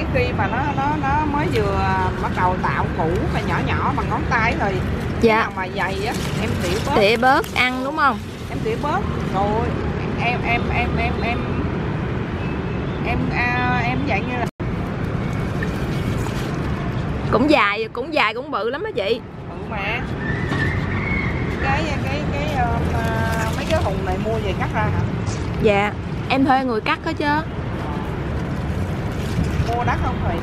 khi mà nó mới vừa bắt đầu tạo củ mà nhỏ nhỏ bằng ngón tay rồi. Dạ. Nào mà dày á em tỉa bớt. Tỉa bớt ăn đúng không? Em tỉa bớt rồi em dạng như là cũng dài cũng bự lắm á chị. mà mấy cái hùng này mua về cắt ra hả? Dạ em thuê người cắt hết chứ. Mua đắt không Thùy?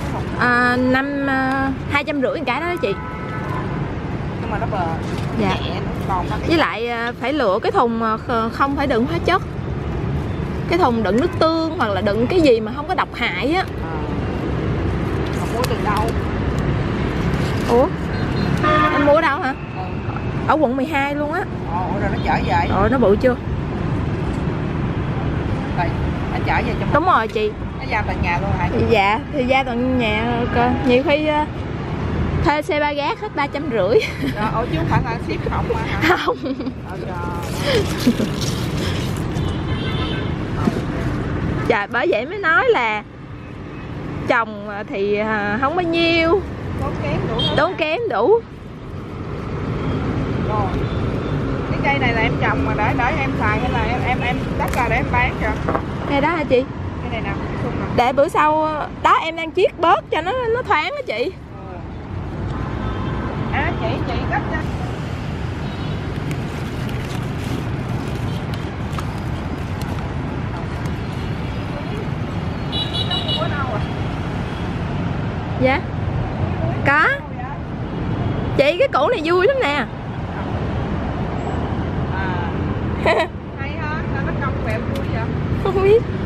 250 cái đó chị. Nhưng mà nó bờ dạ. Nhẹ nó còn với lại phải lựa cái thùng không phải đựng hóa chất, cái thùng đựng nước tương hoặc là đựng cái gì mà không có độc hại á. Mà mua từ đâu? Ủa em mua ở đâu hả? Ở quận 12 luôn á. Rồi nó chở về. Rồi nó bự chưa? Rồi nó chở về trong. Đúng rồi chị. Nó giao tận nhà luôn hả? Dạ thì ra tận nhà cơ. Nhiều khi thuê xe ba gác hết 350. Rồi chứ không phải là ship không mà hả? Không. Trời bởi vậy mới nói là trồng thì không bao nhiêu, tốn kém đủ. Rồi cái cây này là em trồng mà để em xài hay là em đắp ra để em bán kìa? Cây đó hả chị? Cái này nào, cái xung nào? Để bữa sau đó em đang chiết bớt cho nó thoáng đó chị. Chị cắt cho. Dạ có chị, cái củ này vui lắm nè. Hay ha, nó cong vẹo vui vậy. Không biết.